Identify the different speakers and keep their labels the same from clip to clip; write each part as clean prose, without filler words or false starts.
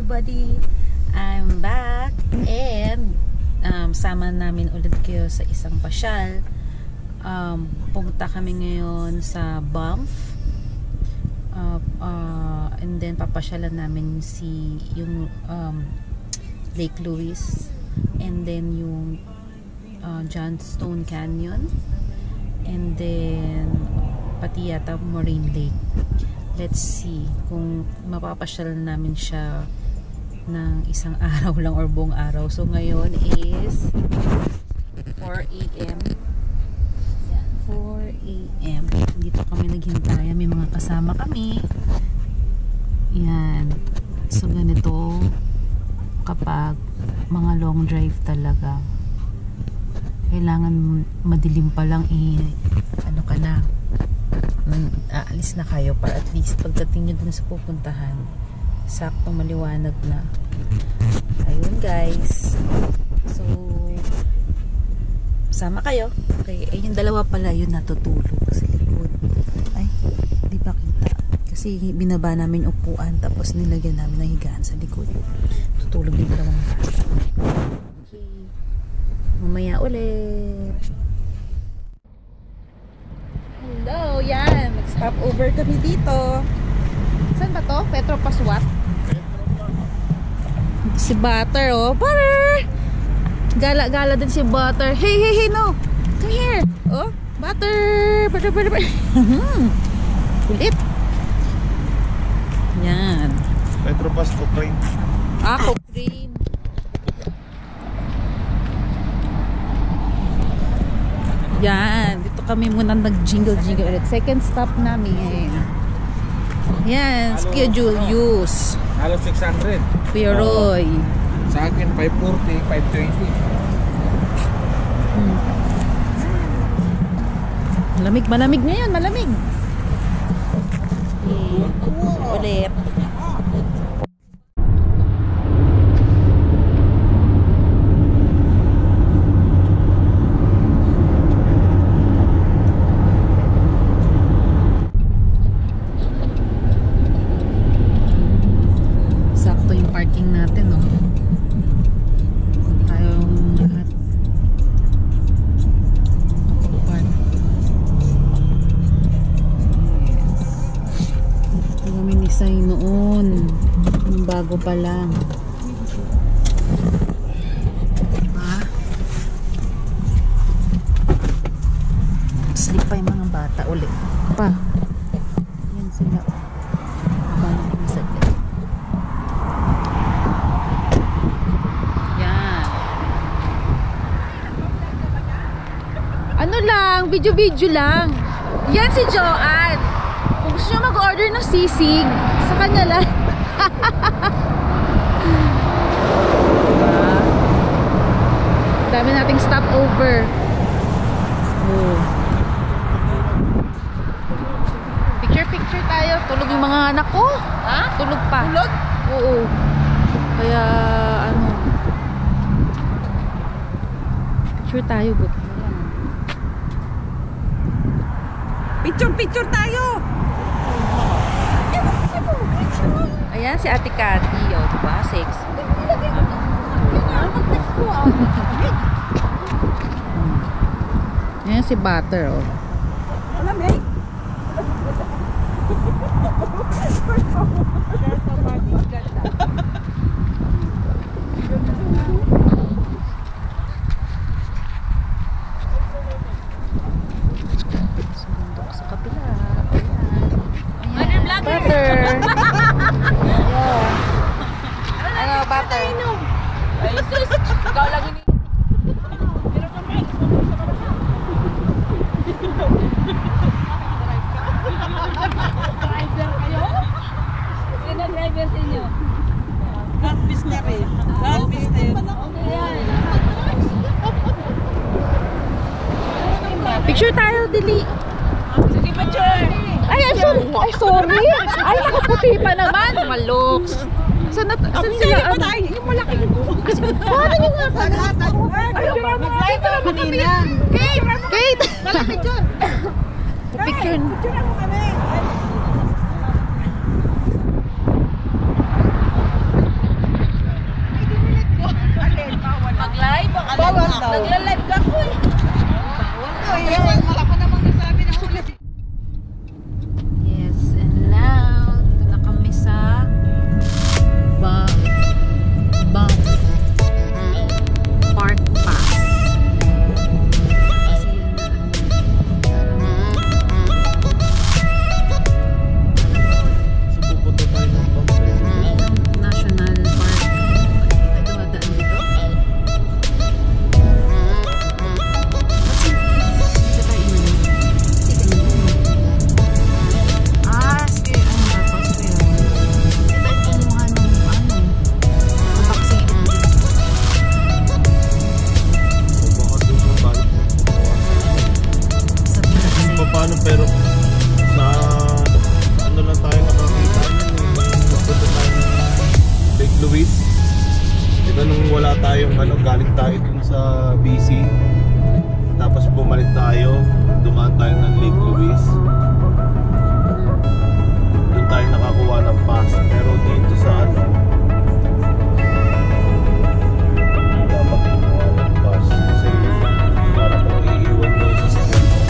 Speaker 1: everybody! I'm back and sama namin ulit kayo sa isang pasyal. Pumunta kami ngayon sa Banff and then papasyalan namin yung Lake Louise and then yung Johnstone Canyon and then pati yata Moraine Lake. Let's see kung mapapasyalan namin siya ng isang araw lang or buong araw. So ngayon is 4 AM. 4 AM. Dito kami naghintay. May mga kasama kami. Yan. So ganito kapag mga long drive talaga. Kailangan madilim pa lang ano ka na. Aalis na kayo para at least pagdating nyo dun sa pupuntahan saktong maliwanag na. Ayun guys, so sama kayo. Okay, yung dalawa pala yun natutulog sa likod. Ay, di ba kita? Kasi binaba namin upuan tapos nilagyan namin ng higaan sa likod. Tutulog yung dalawang bata. Okay, mamaya ulit. Hello, yan. Mag-stop over kami dito. Saan ba to? Petro Paswat? Si Butter, oh. Butter! Gala-gala din si Butter. Hey, hey, hey, no! Come here! Oh, Butter! Butter, butter, butter. Kulit. Yan.
Speaker 2: Petro Pas Cochrane.
Speaker 1: Cochrane. Yan. Dito kami muna nag-jingle-jingle ulit. Second stop namin. Yan. Kuya Julius.
Speaker 2: Halos 600.
Speaker 1: Kuya Roy.
Speaker 2: Sa akin, 540, 520.
Speaker 1: Malamig. Malamig ngayon. Malamig. Ulit. Parking natin, no? Tayong lahat park. Ito kami ni Sai noon, yung bago pa lang, diba? Sleep pa yung mga bata ulit pa. Yan sila. Ano lang, video-video lang. Yan si Joanne. Kung gusto nyo mag-order ng sisig, sa kanya lang. Dami nating stopover. Picture-picture tayo. Tulog yung mga anak ko. Ha? Tulog pa. Tulog? Oo. Kaya, ano. Picture tayo, but.
Speaker 3: Picture tayo.
Speaker 1: Ayan si Ate Cathy, oh, diba? Sexy. Ayan si Butter, oh. Butter. Ano, Butter? Ay, sus. Ikaw lang ini.
Speaker 3: Driver kayo? Sino driver sa inyo? God business eh. God business.
Speaker 1: Picture tayo, Dili.
Speaker 3: Sige, picture.
Speaker 1: Ay, sorry. Ay, sorry. Ay, nakaputi pa naman. Maloks. Saan sila?
Speaker 3: Yung malaki.
Speaker 1: Paano nyo nga ka?
Speaker 3: Mag-live ka kanina.
Speaker 1: Kate!
Speaker 3: Picture.
Speaker 1: Picture.
Speaker 3: Picture mo kami. Bawal daw. Nagla-live ka ko eh. Bawal daw. Wala pa namang nasabi na ulit.
Speaker 1: Yes, and now, ito na kami sa Bang Park Pass. Kasi yun
Speaker 2: So pupunta tayo ng
Speaker 1: National Park. Kita dumadaan dito. Dito tayo inunin. Sige, ano ba to? Sige. Dito tayo kumuha ng vaccine. Sa vaccine.
Speaker 2: paano pero sa ano lang tayo nakakita nagpunta tayo ng Lake Louise. Diba nung wala tayong galing tayo dun sa BC, tapos bumalik tayo, dumaan tayo ng Lake Louise, dun tayo nakakuha ng pass. Pero dito sa dapat kumuha ng pass kasi para kung iiwan mo yung sasakyan mo.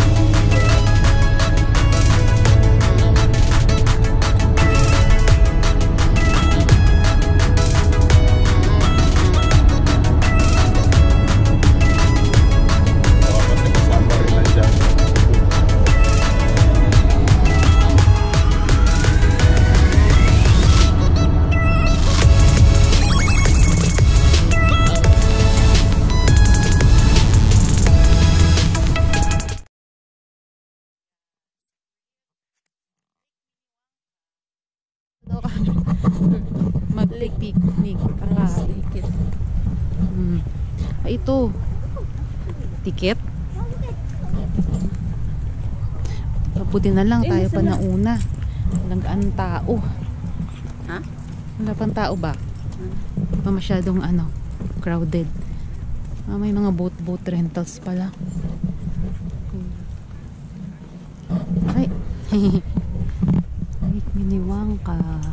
Speaker 1: Mag-picnic. Ticket. Ito. Ticket. Mabuti na lang tayo pa nauna. Walang anong tao.
Speaker 3: Ha?
Speaker 1: Wala pang tao ba? Pa masyadong crowded. May mga boat rentals pala. Ay. Ay, miniwang ka.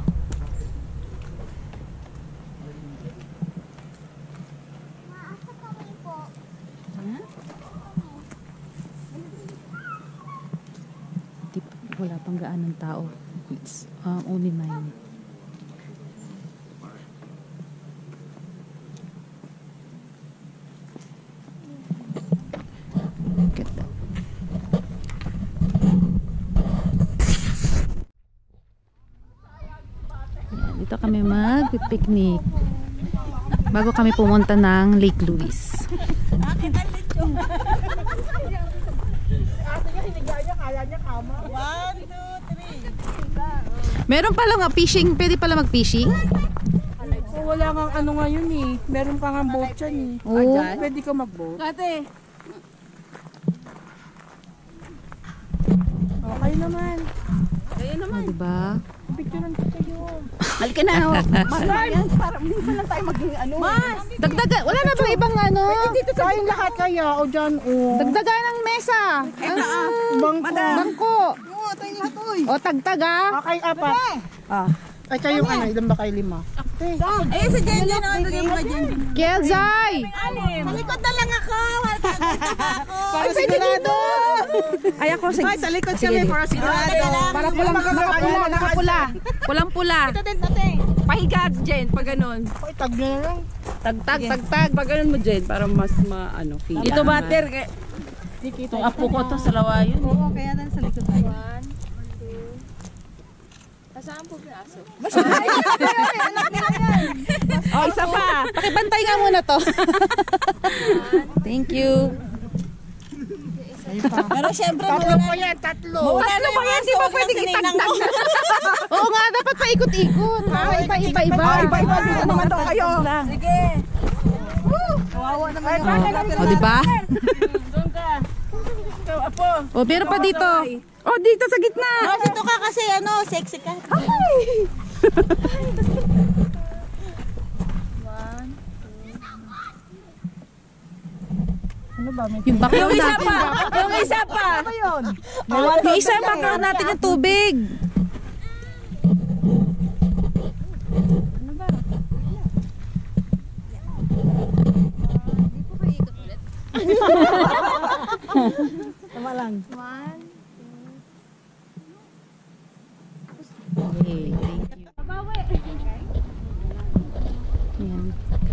Speaker 1: Wala pang gaanong tao. It's only 9. Look at that. Yan, dito kami mag-picnic bago kami pumunta ng Lake Louise. Meron pala nga fishing, pwede pala mag-fishing?
Speaker 3: Wala kang ngayon eh. Meron kang ang boat dyan eh.
Speaker 1: Oo.
Speaker 3: Pwede ka mag-boat. Ate. Okay naman. Kaya naman.
Speaker 1: Diba?
Speaker 3: Picturean ko kayo.
Speaker 1: Halika na.
Speaker 3: Mas, para minsan lang tayo maging Mas!
Speaker 1: Dagdagan, wala na ba ibang
Speaker 3: Dito tayong lahat kaya o dyan o.
Speaker 1: Dagdagan ng mesa. Bangko.
Speaker 3: Oo, tayong lahat oy.
Speaker 1: O tagtag
Speaker 3: Okay, 4. Ay kayong ilan ba kayo 5?
Speaker 4: Eh, si Jen Jen, bigay mo ka Jen Jen.
Speaker 1: Kielzay!
Speaker 4: Malikot na lang ako.
Speaker 3: Para sigurado.
Speaker 1: Ay ako, sige.
Speaker 3: Ay, sa likod kami para sigurado.
Speaker 1: Para nakapula. Pulang-pula.
Speaker 4: Ito din, ate. Pahiga, Jen, pag ganun.
Speaker 3: Ay, tag nyo na lang.
Speaker 4: Tagtag. Pag ganun mo, Jen, para mas feel. Ito butter. Itong apo ko to sa lawayon.
Speaker 3: Oo, kaya na sa likod tayo.
Speaker 4: Saan po pinaso?
Speaker 1: Oh, isa pa. Pakibantay nga muna to. Thank you.
Speaker 4: Pero syempre,
Speaker 3: Tatlo pa yan, tatlo.
Speaker 4: ano ba yan? Di ba pwedeng itagtag?
Speaker 1: Oo nga, dapat paikot-ikot. Iba-iba.
Speaker 3: Iba-iba dito naman daw kayo.
Speaker 4: Sige.
Speaker 3: Kawawa naman
Speaker 1: O, diba?
Speaker 4: Doon ka. Ikaw, apo.
Speaker 1: O, meron pa dito. O, dito sa gitna.
Speaker 4: Dito ka kasi sexy ka.
Speaker 1: Yung background
Speaker 4: Yung isa
Speaker 1: natin.
Speaker 4: pa. Yung isa pa.
Speaker 3: Ano yun?
Speaker 1: Yung isa, background natin yung tubig.
Speaker 3: Tama lang.
Speaker 1: Okay, thank you. Ayan.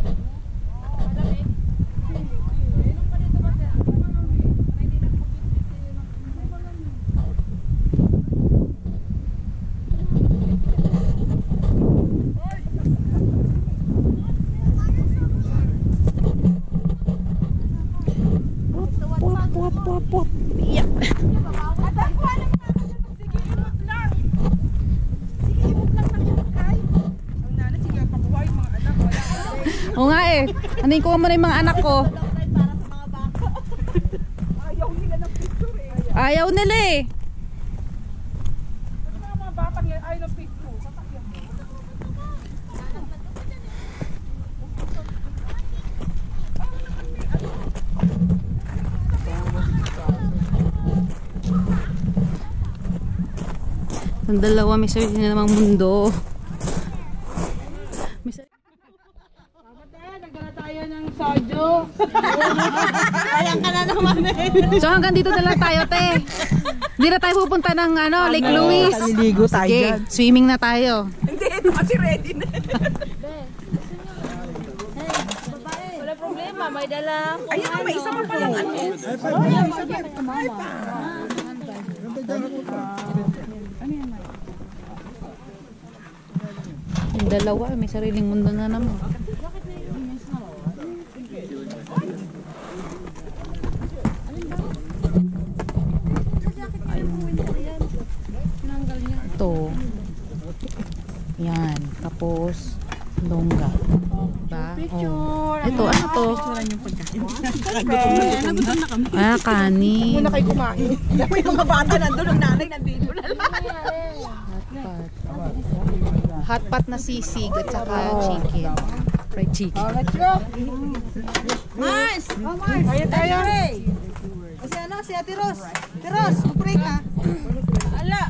Speaker 1: Pop. Yeah. Oo nga eh. Ano ko mo na yung mga anak ko? Ayaw nila eh. Ang dalawa may sarili na namang mundo. So hanggang dito na lang tayo, te. Hindi na tayo pupunta ng Lake Louise.
Speaker 3: Naliligo tayo
Speaker 1: Sige,
Speaker 3: dyan.
Speaker 1: swimming na tayo.
Speaker 3: Hindi, ito kasi ready na. Wala problema, may dala. Ayun, may isa pa palang ano.
Speaker 1: Yung dalawa, may sariling mundo na naman. Ito. Yan. Tapos, longga. Diba? Oh. Ito, ano to? Kanin.
Speaker 3: Muna kayo kumain. May mga bata nandun, ang nanay nandito na lang.
Speaker 1: Hotpot na sisig at saka chicken. Fried chicken.
Speaker 3: Mars! Kaya tayo. Kasi si Ate Ros. Ate Ros, mag-break ha. Ala!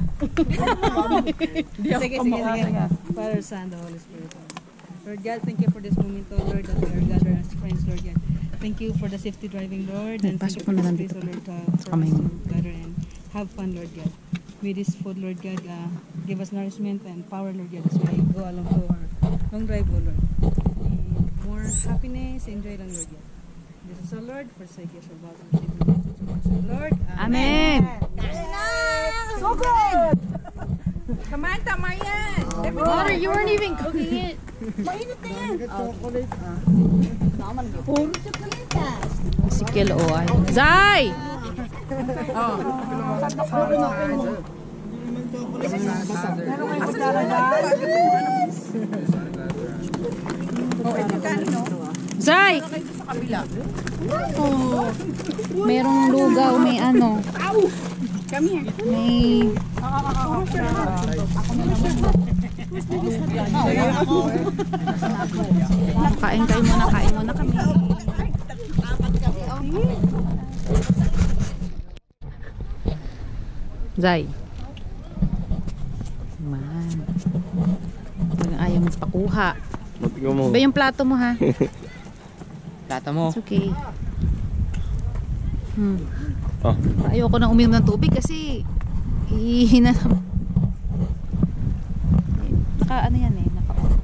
Speaker 3: Sige. Father, Son, the Holy Spirit. Lord God, thank you for this moment, oh Lord, that we are gathered as friends, Lord God. Thank you for the safety driving, Lord. And thank you for this place, oh Lord, for us to gather and have fun, Lord God. May this food, Lord God, give us nourishment and power, Lord God, as we go along to our long drive, oh Lord. And more happiness and joy lang, Lord God. This is our Lord, forsake us our vows and Lord.
Speaker 1: Amen.
Speaker 3: So good! Come on, tama yan!
Speaker 1: You weren't even cooking it.
Speaker 3: Mainit na yan!
Speaker 1: Si Kilo ay. Zay! Zay! Oh, merong lugaw, may ano. May kain muna kami. Zay. Man. Parang ayaw magpakuha.
Speaker 2: Matignan mo.
Speaker 1: Ba yung plato mo ha?
Speaker 2: Plata mo.
Speaker 1: It's okay.
Speaker 2: Oh.
Speaker 1: Ayoko nang uminom ng tubig kasi ihina naman. Ano yan eh.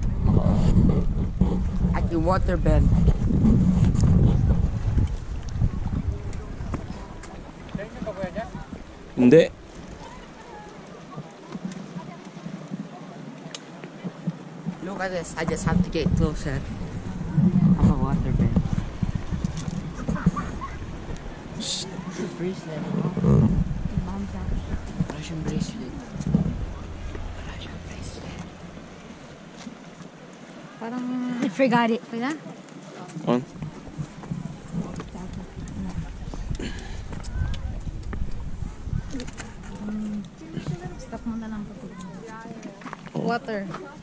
Speaker 3: At yung water bed.
Speaker 2: Hindi.
Speaker 3: Look at this. I just have to get closer. I'm a water bed. Bracelet. Russian bracelet.
Speaker 1: Parang
Speaker 5: I forgot it.
Speaker 1: kaya?
Speaker 2: On.
Speaker 1: Stop mo na lang po. Water.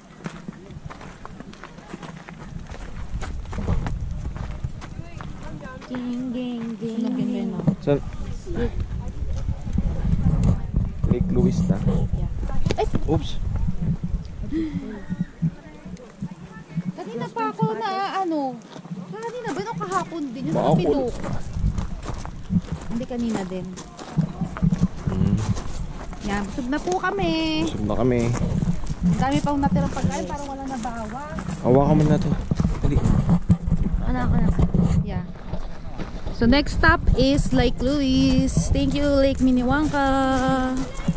Speaker 1: Ging.
Speaker 2: Saan? Lake Louise na. Oops.
Speaker 1: Kanina pa ako na kanina ba nung kahapon din yung
Speaker 2: Bakul.
Speaker 1: pinuk. Hindi, kanina din.
Speaker 2: Hmm.
Speaker 1: Yan, busog na po kami.
Speaker 2: Busog na kami.
Speaker 1: Ang dami pang natirang pagkain, parang wala na bawa.
Speaker 2: Hawakan mo na to. Dali.
Speaker 1: Anak. Yeah. So next stop is Lake Louise. Thank you, Lake Minnewanka.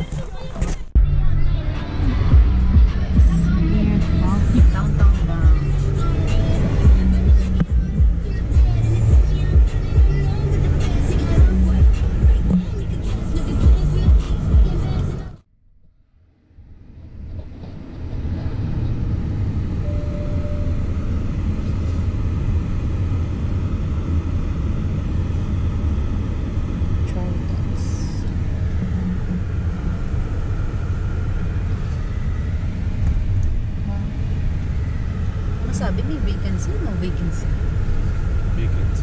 Speaker 1: Downtown Bang. Sabi may vacancy, no vacancy.
Speaker 2: Vacancy.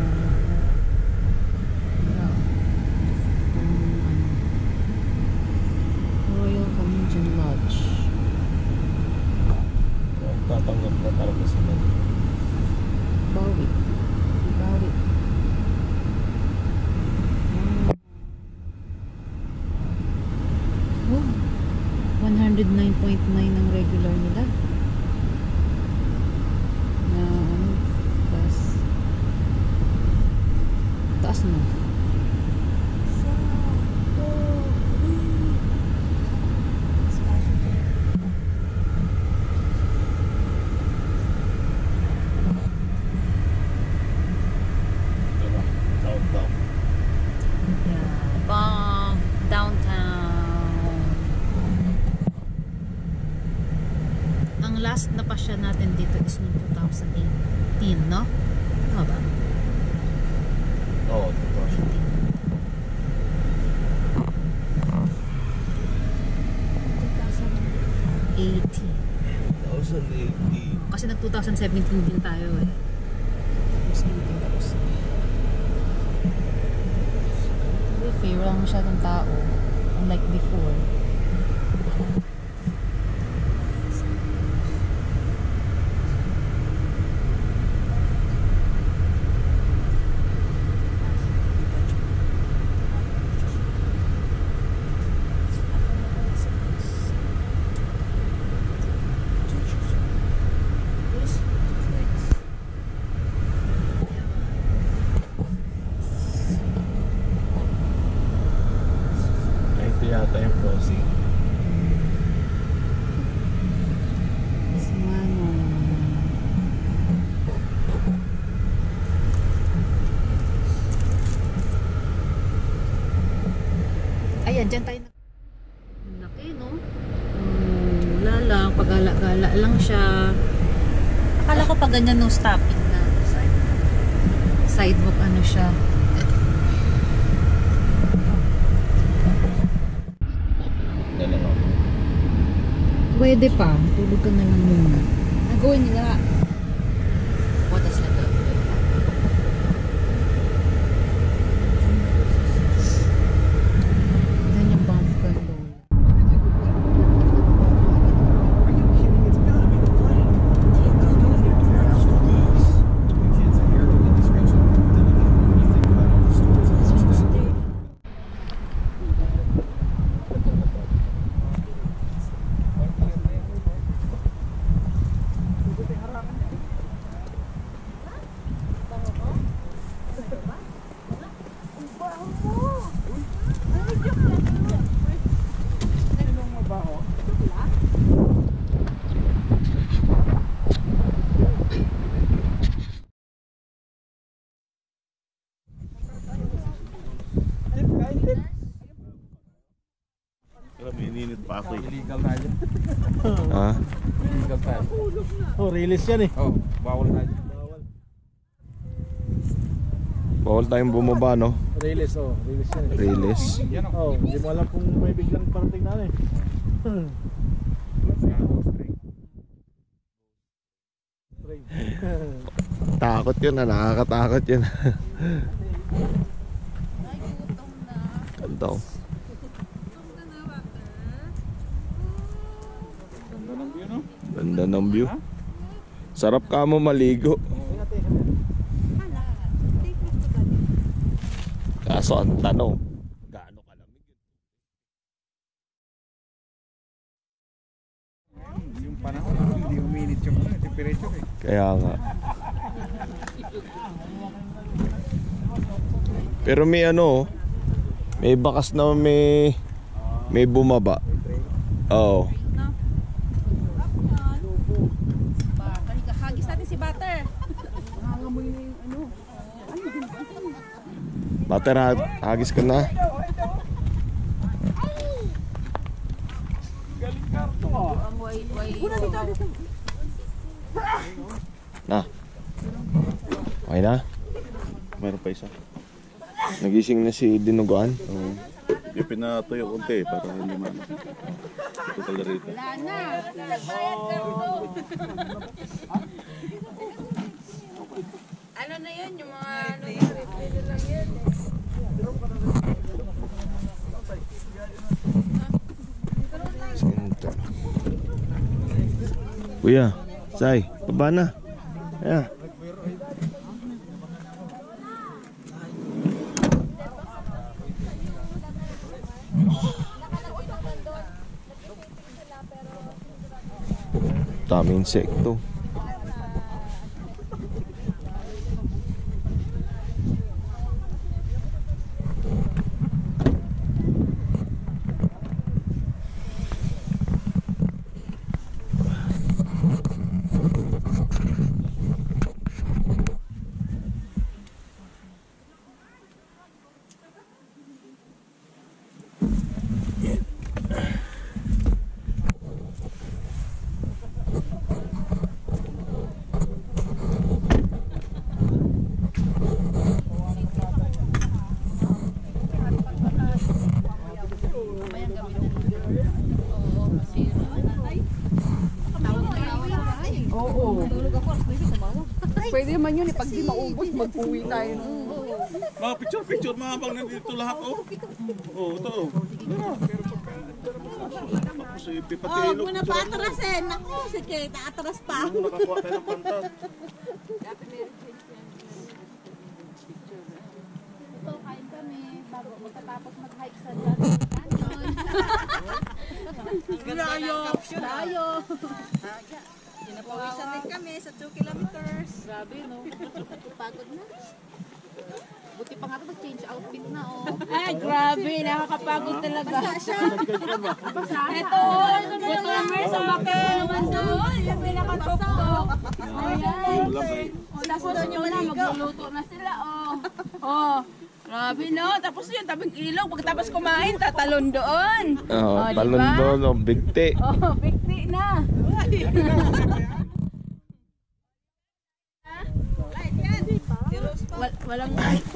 Speaker 1: Royal Communion Lodge.
Speaker 2: Tatanggap na talaga sila.
Speaker 1: Bawi. Oh, 109.9 ang regular nila. Taas mo.
Speaker 2: Downtown.
Speaker 1: Yeah, bomb downtown. Ang last na pasya natin dito is noong 2018, no? Tama ba?
Speaker 2: Oo, 2018.
Speaker 1: Kasi nag 2017 din tayo eh. Fair lang masyadong tao. Unlike before.
Speaker 2: Yata yung crossing.
Speaker 1: Ayan, dyan tayo. Laki, no? Wala lang, pagala-gala lang siya. Akala ko pag ganyan no stopping na. Sidewalk ano siya. Pwede pa. Tulog ka na lang muna. Nagawin nila. What is that? Then yung bump ka doon.
Speaker 2: Mininit pa ako eh.
Speaker 5: Illegal na yun.
Speaker 2: Ha?
Speaker 5: Illegal tayo.
Speaker 6: Oh, release yan eh.
Speaker 5: Oh, bawal na yun.
Speaker 2: Bawal tayong bumaba, no?
Speaker 6: Release, oh. Release yan eh.
Speaker 2: Release.
Speaker 5: Yan o.
Speaker 6: Oh, hindi mo alam kung may biglang parating na eh.
Speaker 2: Takot yun, nakakatakot yun. Ganda oh. Ganda ng view. Sarap ka mo maligo. Kaso ang tanong, gaano kalamig yun?
Speaker 5: Yung panahon, hindi uminit yung temperature eh.
Speaker 2: Kaya nga. Pero may ano, may bakas na may bumaba. Oo.
Speaker 4: Hagis natin si Butter.
Speaker 2: Butter, hagis ka na. Na. Okay na? Meron pa isa. Nagising na si Dinuguan. Oo. Yung pinatuyo konti para hindi man. Total na rito.
Speaker 4: Ano na yun? Yung mga ano lang yun.
Speaker 2: Kuya, Sai, baba na. Ayan. Daming insekto.
Speaker 4: Pwede man yun, pag di maubos, mag-uwi tayo.
Speaker 2: Mga picture mga bang nandito lahat oh. Oh, ito oh. Tapos pipatilo.
Speaker 7: Muna pa atrasin. Naku, sige, atras pa.
Speaker 2: Nakakuha tayo ng pantat.
Speaker 1: Ito, kain kami bago matapos mag-hike sa Grand Canyon.
Speaker 7: Layo.
Speaker 1: Layo.
Speaker 7: Pinapawisan din kami sa 2 kilometers.
Speaker 1: Grabe, no? Pagod na. Buti pa nga ito, mag-change outfit na, oh.
Speaker 4: Ay, grabe, nakakapagod talaga. Ito, gutomers, sa makit naman doon. Yung pinakatuktok. Ayan. Tapos yun na, magluluto na sila, oh. Oh, grabe, no? Tapos yun, tabing ilog. Pagkatapos kumain, tatalon doon.
Speaker 2: Oh,
Speaker 4: Oh,
Speaker 2: talon
Speaker 4: diba?
Speaker 2: doon, oh, bigti.
Speaker 4: Oh, bigti na. Walang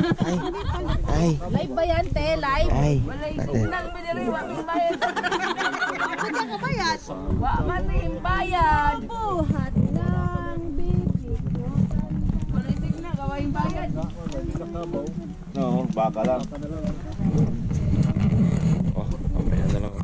Speaker 1: Live ba yan, te? Live?
Speaker 4: walay signal piniriwa ng bayan.
Speaker 7: Kanya ka bayad.
Speaker 4: Wa matim bayan.
Speaker 7: Buhat ng bibig.
Speaker 4: Walay signal gawain bayan.
Speaker 2: No, baka lang. Oh, mamaya na lang.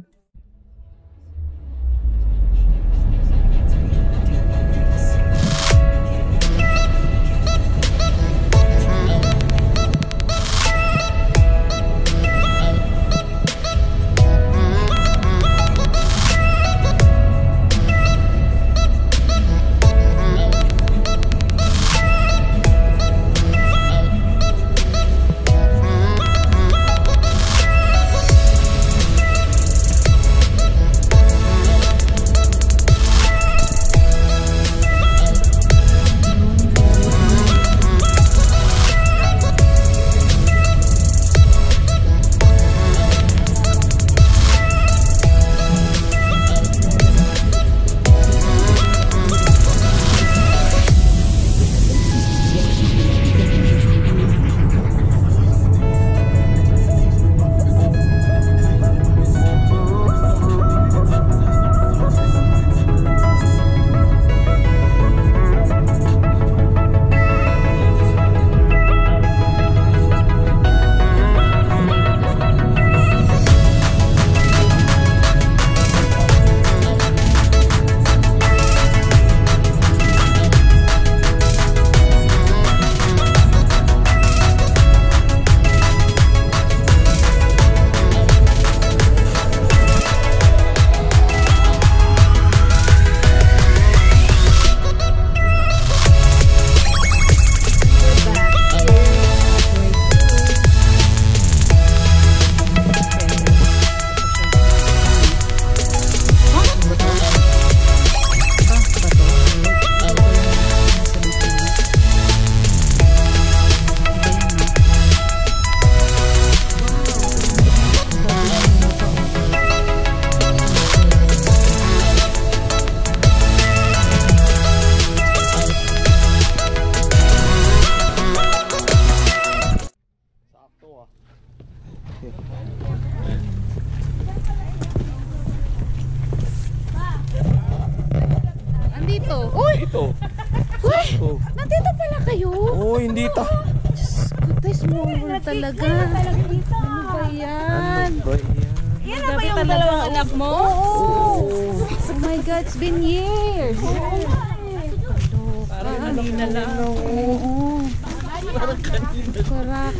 Speaker 1: to? Uy!
Speaker 2: Ito.
Speaker 1: Uy! Nandito pala kayo?
Speaker 2: Oh, hindi ta.
Speaker 1: Puta, small world talaga. Ano ba yan?
Speaker 4: Yan na ba yung dalawang anak mo?
Speaker 1: Oh my God, it's been years.
Speaker 3: Parang kanina lang.
Speaker 1: Oo. Correct.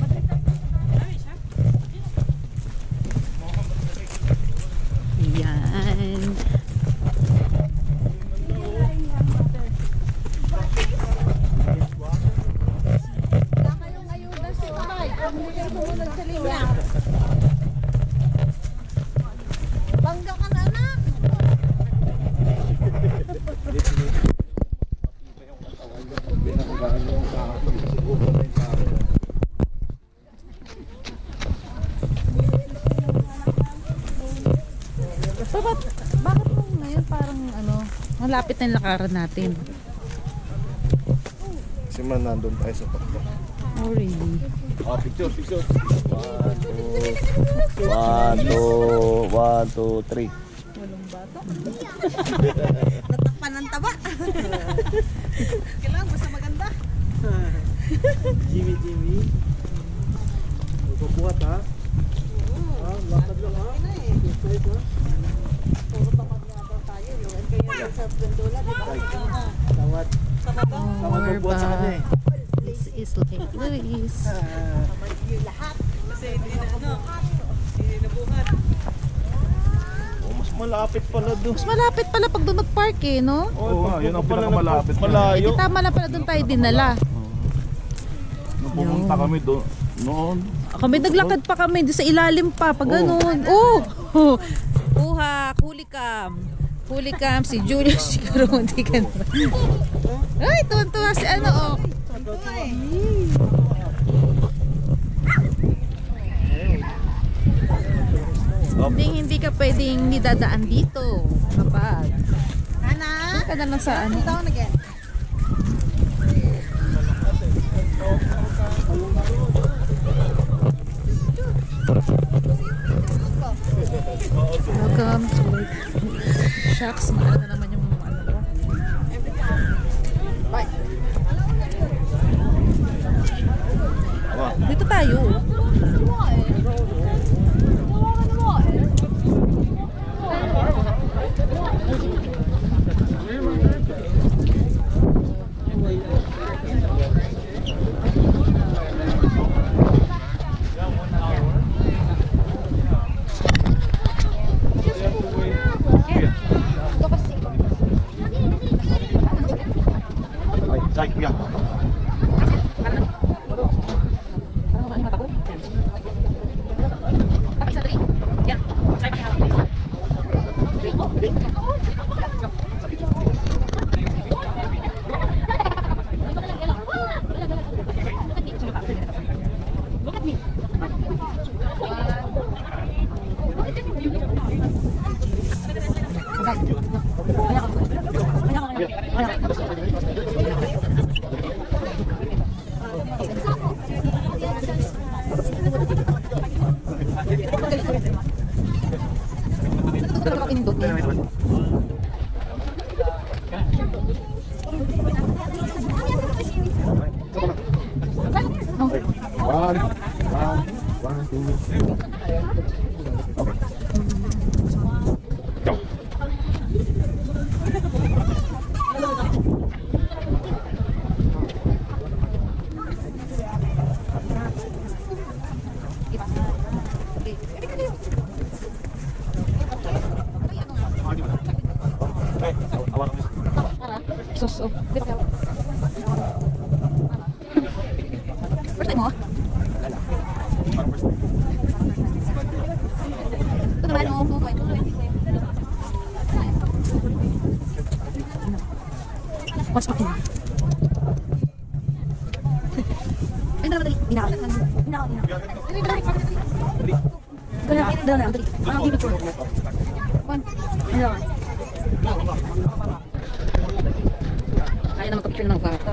Speaker 1: Yan.
Speaker 7: Bangga ka na, anak.
Speaker 1: So, bakit mo ngayon parang ano, malapit na yung lakaran natin?
Speaker 2: Kasi man, nandun tayo sa takbo.
Speaker 1: Oh, really?
Speaker 2: Oh, picture. 1, 2, 3.
Speaker 7: Natakpan ng taba. Kailangan basta maganda.
Speaker 6: Jimmy. Magpabuhat ha? Lakad lang ha? Exercise ha?
Speaker 7: Puro tamad nga daw tayo. Yung kaya sa gondola, di ba?
Speaker 6: Tawad. Tawad magbuhat sa kanya eh.
Speaker 1: This is Lake Louise.
Speaker 7: Yung lahat.
Speaker 3: Kasi hindi na hindi nabuhat.
Speaker 2: Oh, mas malapit pala doon.
Speaker 1: Mas malapit pala pag doon mag-park eh, no?
Speaker 2: Oh, yun ang pinakamalapit. Malayo.
Speaker 1: Eh, tama na pala doon tayo dinala.
Speaker 2: Nung pumunta kami doon, noon.
Speaker 1: Kami naglakad pa kami doon sa ilalim pa, pag ganun. Oh! Huli cam. Huli cam, si Julius siguro hindi ka naman. Ay, tuwan-tuwa si ano, oh. Hindi ka pwedeng nidadaan dito kapag
Speaker 7: Ana,
Speaker 1: ka na lang sa ano.
Speaker 7: down again.
Speaker 1: Welcome to Shucks. Maano na naman yung ano ko. Bye. Dito tayo.
Speaker 2: Ay, kuya. Sus, oh. First time mo? Ito naman, oh. What's up? Ay, dali. Ginakaw. Dali. One. Kaya na magka-picture ng bata.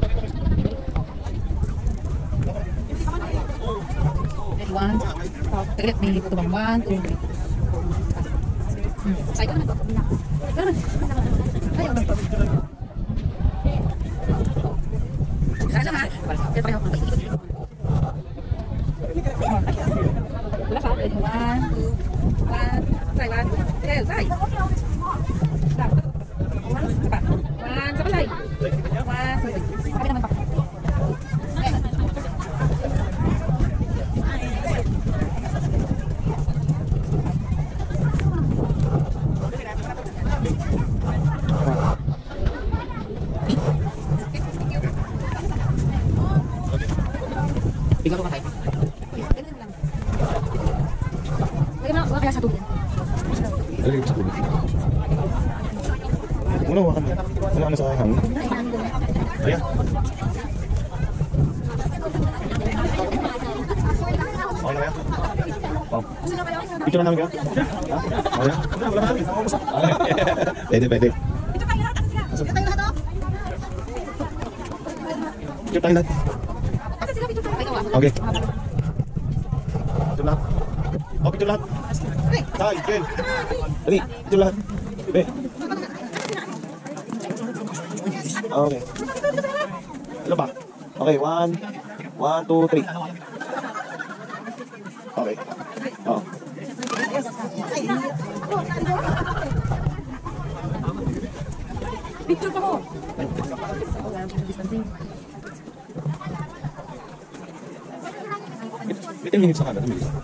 Speaker 2: One. Tagalit, may ito bang 1, 2, 3. Side ka naman.
Speaker 1: Tinggal ko kayo. Wala kaya sa tubig.
Speaker 2: Dali sa tubig. Muna wakan. Muna ano sa hangin. Ayan. Okay na kaya? Wow. Picture na namin kaya? Ha? Ayan. Pwede, pwede. Picture tayo lahat. Okay. Picture lahat. Oh, picture lahat. Tay, Ken. Dali, picture lahat. Be. Okay. Ano ba? Okay, 1, 2, 3. Okay. Oh.
Speaker 1: Picture pa mo.
Speaker 2: 10 minutes na kada, 2 minutes.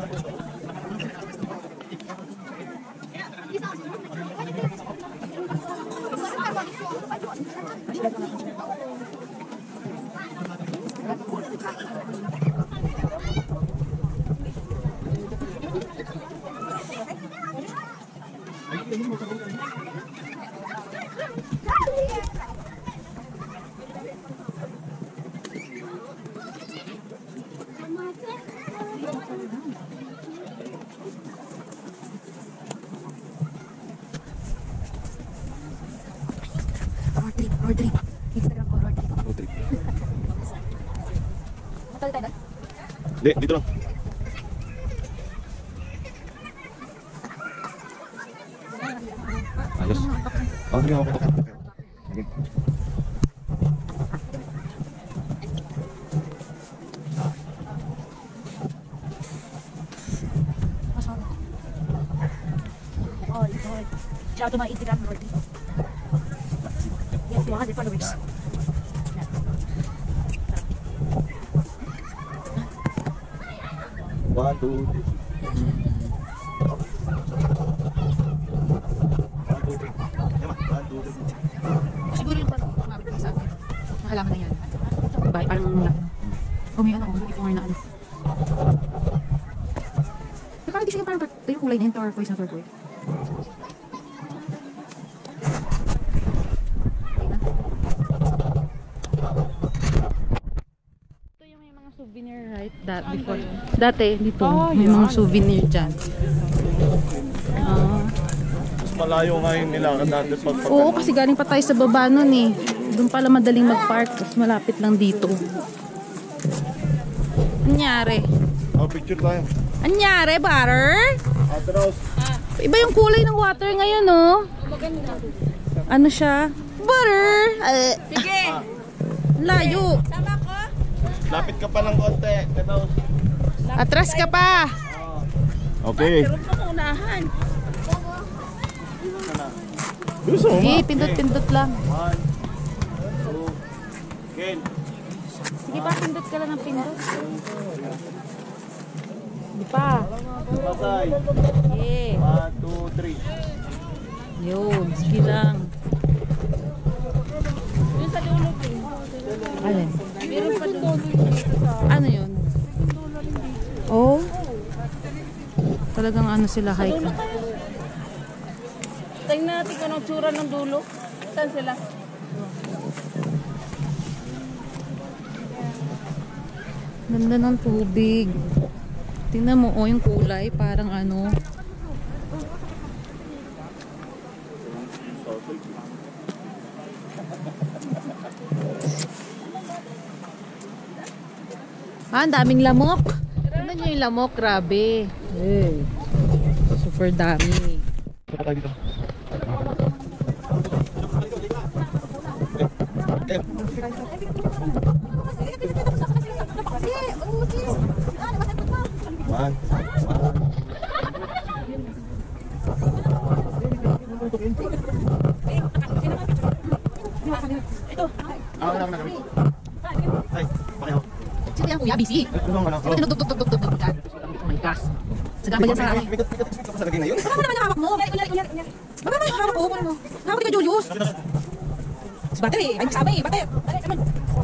Speaker 1: Road trip. Instagram ko, road trip.
Speaker 2: Road trip.
Speaker 1: Matali tayo doon?
Speaker 2: Hindi, dito lang. Ayos. Oh, sige ako. Okay.
Speaker 1: Oh, shout out to my Instagram, road trip. Yes, 100 followers.
Speaker 2: One, two, three.
Speaker 1: Siguro yung parang kumabit ko sa akin. Nakalaman na yan. Diba? Parang umiyan ako before na ano. Pero parang di siya parang ito yung kulay na yun turquoise na turquoise. Ito yung may mga souvenir right? That before. Dati dito may mga souvenir dyan.
Speaker 2: Mas malayo nga yung nilakad natin pag
Speaker 1: Oo, kasi galing pa tayo sa baba nun eh. Doon pala madaling mag-park. Tapos malapit lang dito. Anyari?
Speaker 2: Oh, picture tayo.
Speaker 1: Anyari, butter?
Speaker 2: Ate Rose.
Speaker 1: Iba yung kulay ng water ngayon, oh. Ano siya? Butter!
Speaker 4: Sige.
Speaker 1: Layo.
Speaker 4: Sama ko.
Speaker 2: Lapit ka pa ng konti. Ate Rose.
Speaker 1: Atras ka pa.
Speaker 2: Okay.
Speaker 4: Meron pa unahan.
Speaker 2: Gusto mo
Speaker 1: Sige,
Speaker 2: ma?
Speaker 1: pindot-pindot lang.
Speaker 2: 1, 2, Ken.
Speaker 1: Sige pa, pindot ka lang ng pindot. Di pa.
Speaker 2: Pasay.
Speaker 1: Yeah.
Speaker 2: 1, 2, 3.
Speaker 1: Yun, sige lang.
Speaker 4: Yung sa dulo ko.
Speaker 1: Alin?
Speaker 4: Meron pa doon.
Speaker 1: Ano yun? Oh? Talagang ano sila, hike.
Speaker 4: Tingnan natin kung anong tsura ng dulo. Saan sila?
Speaker 1: Ganda ng tubig. Tingnan mo, oh, yung kulay. Parang ano. Ah, ang daming lamok. Tingnan nyo yung lamok, grabe. Hey. Super dami.
Speaker 2: Saka tayo dito. Kayo. One. Ay, pakihaw.
Speaker 1: Sino yan kuya? Busy.
Speaker 2: Ano?
Speaker 1: Tinutugtugtugtugtug. Oh my gosh. Sagabal yan sa akin.
Speaker 2: Mikot ka pa sa lagay na yun.
Speaker 1: Baka mo naman yung hawak mo. Baka mo yung hawak ko. Kunin mo. Hawak ka, Julius. Si Butter eh. Ay, magsama eh. Butter. Dali, saman.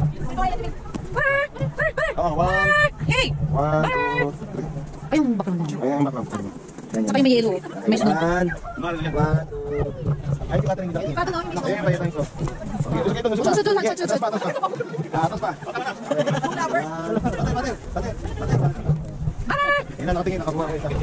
Speaker 2: Oh, one.
Speaker 1: Hey!
Speaker 2: 1, 2, 3.
Speaker 1: Ay, yung bakla mo.
Speaker 2: Ayan ang background.
Speaker 1: Saka yung may yellow. May snow.
Speaker 2: 1, 2. Ay, tingnan natin.
Speaker 1: Pato na, yung
Speaker 2: Ayan, ayan, ayan. Okay, ito. Atas pa. Atas pa. Yan, nakatingin. Nakabuha ko ito.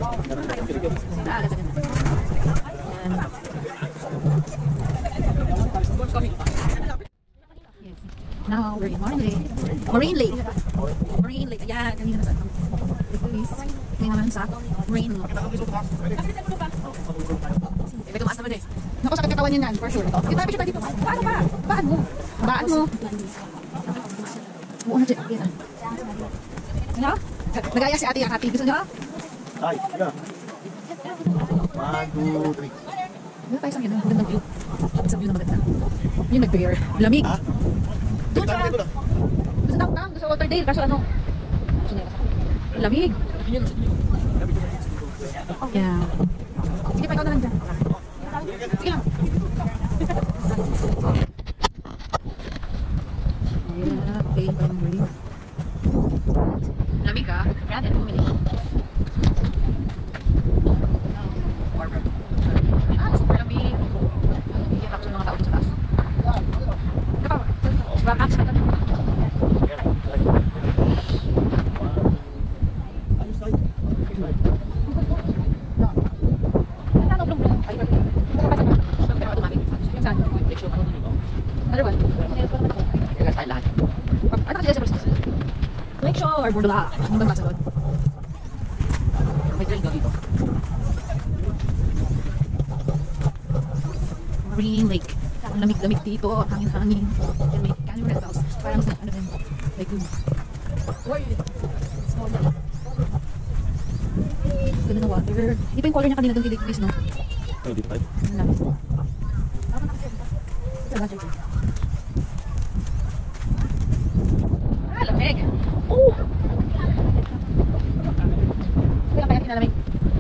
Speaker 1: Now we're in Marine Lake. Marine Lake. Ayan, kanina na sa tingnan naman sa Marine Lake. May tumaas naman eh. Naku, sakit katawan yun yan, for sure. Kita tayo dito. Paano ba? Baan mo? Baan mo? Buo na dyan. Ano? Nagaya si ate ang ate. Gusto nyo?
Speaker 2: Ay, yeah. 1, 2, 3.
Speaker 1: Ano tayo sa yun? Magandang view. Isang view na maganda. Yung nag-bear. Lamig. Doon sa... Gusto downtown. Gusto Walterdale. Kaso ano? Lamig. Yeah. Sige pa, ikaw na lang dyan. Sige lang. Okay, lamig ka? Yan, yan. Bumili. Super lamig. Iyak ako sa mga tao sa taas. Ito pa. Baka sa taas. Or burdula. Ang bang masa doon? May trail daw dito. Marine Lake. Ang lamig-lamig dito. Hangin-hangin. Yan may canyon rentals. Parang sa ano din. Like good. Ganda na water. Hindi pa yung color niya kanina doon kay Lake Breeze, no?
Speaker 2: Hindi pa.
Speaker 1: Ang lamig. Ah, lamig. Oh! Kaya kaya kinalamig.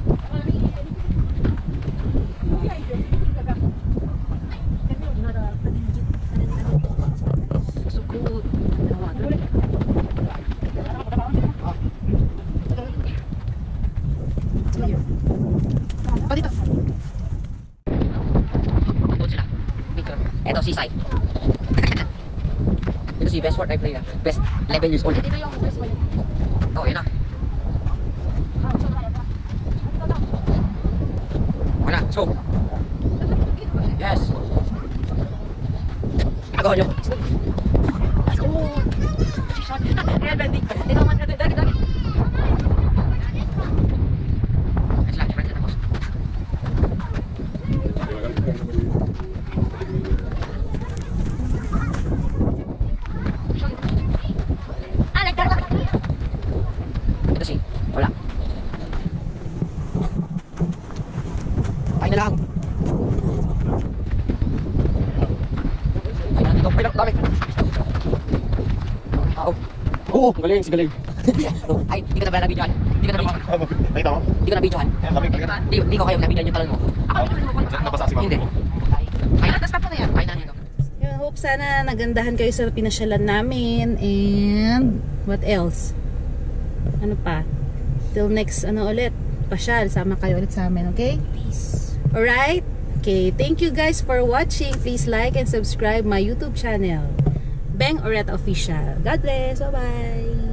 Speaker 1: So good. Oh, dito. Doon sila. Picture. Ito, seaside. Ito si best sport I play. Best 11 years old. Dito yung best one. Oh, yun na. Wala, so. Yes. Agaw nyo. Let's go. Ayan, bending. Dito man, dali. Let's lang, friends, tapos. Ito si, wala. Ay na lang. Ay na dito, dami. Oo, galing, si galing. Ay, di ka na pala nabidyohan. Di ka na nabidyohan.
Speaker 2: Nakita mo?
Speaker 1: Di ka nabidyohan.
Speaker 2: Ayan, lamig talaga.
Speaker 1: Di ko kayo nabidyohan yung talon mo.
Speaker 2: Nabasa si mama.
Speaker 1: Hindi. Ay, stop mo na yan. Ay na nito. Hope sana nagandahan kayo sa pinasyalan namin. And what else? Ano pa? Till next ulit. Pasyal, sama kayo ulit sa amin, okay? Peace. Alright? Okay, thank you guys for watching. Please like and subscribe my YouTube channel, Beng Oreta Official. God bless. Bye-bye.